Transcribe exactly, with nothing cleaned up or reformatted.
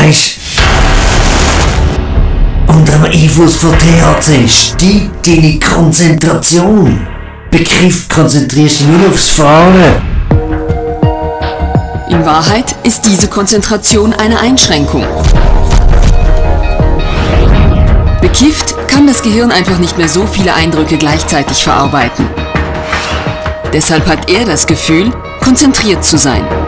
weißt du? Unter dem Einfluss von T H C steigt deine Konzentration. Begriff, konzentrierst du nur aufs Fahren. In Wahrheit ist diese Konzentration eine Einschränkung. Bekifft kann das Gehirn einfach nicht mehr so viele Eindrücke gleichzeitig verarbeiten. Deshalb hat er das Gefühl, konzentriert zu sein.